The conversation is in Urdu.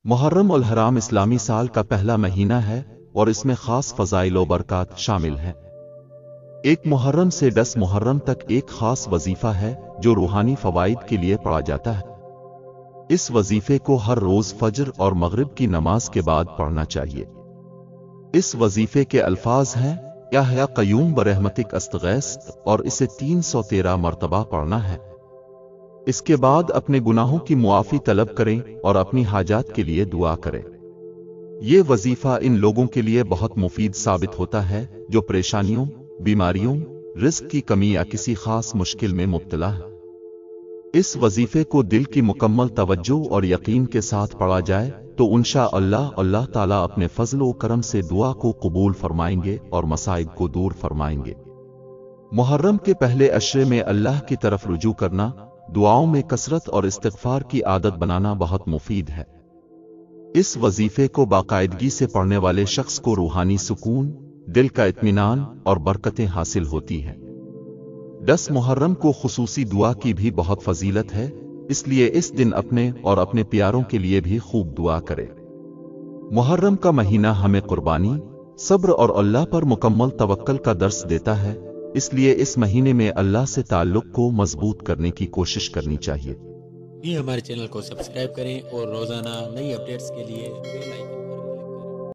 محرم الحرام اسلامی سال کا پہلا مہینہ ہے اور اس میں خاص فضائل و برکات شامل ہیں۔ ایک محرم سے 10 محرم تک ایک خاص وظیفہ ہے جو روحانی فوائد کے لیے پڑھا جاتا ہے۔ اس وظیفے کو ہر روز فجر اور مغرب کی نماز کے بعد پڑھنا چاہیے۔ اس وظیفے کے الفاظ ہیں یا قیوم برحمتک استغیث، اور اسے 313 مرتبہ پڑھنا ہے۔ اس کے بعد اپنے گناہوں کی معافی طلب کریں اور اپنی حاجات کے لیے دعا کریں۔ یہ وظیفہ ان لوگوں کے لیے بہت مفید ثابت ہوتا ہے جو پریشانیوں، بیماریوں، رزق کی کمی یا کسی خاص مشکل میں مبتلا ہے۔ اس وظیفے کو دل کی مکمل توجہ اور یقین کے ساتھ پڑھا جائے تو انشاءاللہ اللہ تعالیٰ اپنے فضل و کرم سے دعا کو قبول فرمائیں گے اور مصائب کو دور فرمائیں گے۔ محرم کے پہلے عشرے میں اللہ کی طرف رجوع کرنا، دعاؤں میں کثرت اور استغفار کی عادت بنانا بہت مفید ہے۔ اس وظیفے کو باقاعدگی سے پڑھنے والے شخص کو روحانی سکون، دل کا اطمینان اور برکتیں حاصل ہوتی ہیں۔ 10 محرم کو خصوصی دعا کی بھی بہت فضیلت ہے، اس لیے اس دن اپنے اور اپنے پیاروں کے لیے بھی خوب دعا کرے۔ محرم کا مہینہ ہمیں قربانی، صبر اور اللہ پر مکمل توکل کا درس دیتا ہے، اس لیے اس مہینے میں اللہ سے تعلق کو مضبوط کرنے کی کوشش کرنی چاہیے۔ ہمارے چینل کو سبسکرائب کریں اور روزانہ نئی اپڈیٹس کے لیے بیل آئیکن